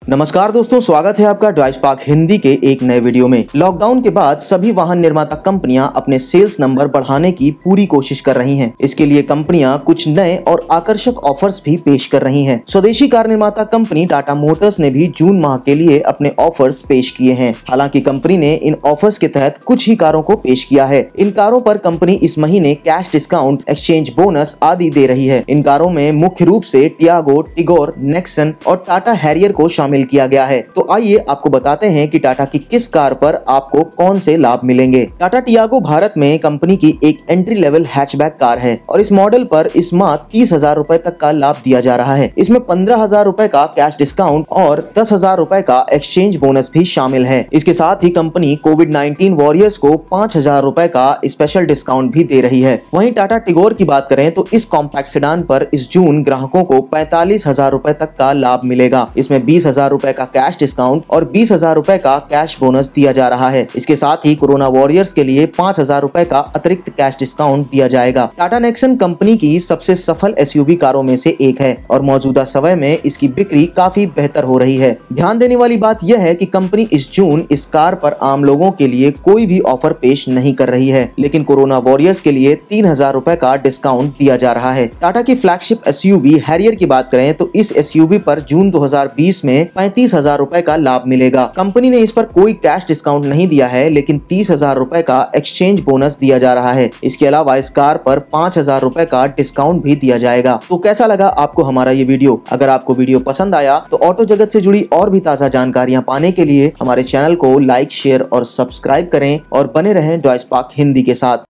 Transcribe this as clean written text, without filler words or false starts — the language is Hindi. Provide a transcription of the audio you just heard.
नमस्कार दोस्तों, स्वागत है आपका ड्राइव स्पार्क हिंदी के एक नए वीडियो में। लॉकडाउन के बाद सभी वाहन निर्माता कंपनियां अपने सेल्स नंबर बढ़ाने की पूरी कोशिश कर रही हैं। इसके लिए कंपनियां कुछ नए और आकर्षक ऑफर्स भी पेश कर रही हैं। स्वदेशी कार निर्माता कंपनी टाटा मोटर्स ने भी जून माह के लिए अपने ऑफर्स पेश किए हैं। हालांकि कंपनी ने इन ऑफर्स के तहत कुछ ही कारों को पेश किया है। इन कारों पर कंपनी इस महीने कैश डिस्काउंट, एक्सचेंज बोनस आदि दे रही है। इन कारों में मुख्य रूप से टियागो, टिगोर, नेक्सन और टाटा हैरियर को शामिल किया गया है। तो आइए आपको बताते हैं कि टाटा की किस कार पर आपको कौन से लाभ मिलेंगे। टाटा टियागो भारत में कंपनी की एक एंट्री लेवल हैचबैक कार है और इस मॉडल पर इस माह 30,000 रुपए तक का लाभ दिया जा रहा है। इसमें 15,000 रुपए का कैश डिस्काउंट और 10,000 रुपए का एक्सचेंज बोनस भी शामिल है। इसके साथ ही कंपनी कोविड-19 वॉरियर्स को 5,000 रुपए का स्पेशल डिस्काउंट भी दे रही है। वहीं टाटा टिगोर की बात करें तो इस कॉम्पैक्ट सेडान पर इस जून ग्राहकों को 45,000 रुपए तक का लाभ मिलेगा। इसमें 20,000 रुपए का कैश डिस्काउंट और 20,000 रुपए का कैश बोनस दिया जा रहा है। इसके साथ ही कोरोना वॉरियर्स के लिए 5,000 रुपए का अतिरिक्त कैश डिस्काउंट दिया जाएगा। टाटा नेक्सन कंपनी की सबसे सफल एसयूवी कारों में से एक है और मौजूदा समय में इसकी बिक्री काफी बेहतर हो रही है। ध्यान देने वाली बात यह है कि कंपनी इस जून इस कार पर आम लोगों के लिए कोई भी ऑफर पेश नहीं कर रही है, लेकिन कोरोना वॉरियर्स के लिए 3,000 रुपए का डिस्काउंट दिया जा रहा है। टाटा की फ्लैगशिप एसयूवी हैरियर की बात करें तो इस एसयूवी पर जून 2020 में 35,000 रुपए का लाभ मिलेगा। कंपनी ने इस पर कोई कैश डिस्काउंट नहीं दिया है, लेकिन 30,000 रुपए का एक्सचेंज बोनस दिया जा रहा है। इसके अलावा इस कार पर 5,000 रुपए का डिस्काउंट भी दिया जाएगा। तो कैसा लगा आपको हमारा ये वीडियो? अगर आपको वीडियो पसंद आया तो ऑटो जगत से जुड़ी और भी ताजा जानकारियां पाने के लिए हमारे चैनल को लाइक, शेयर और सब्सक्राइब करें और बने रहें ड्राइव स्पार्क हिंदी के साथ।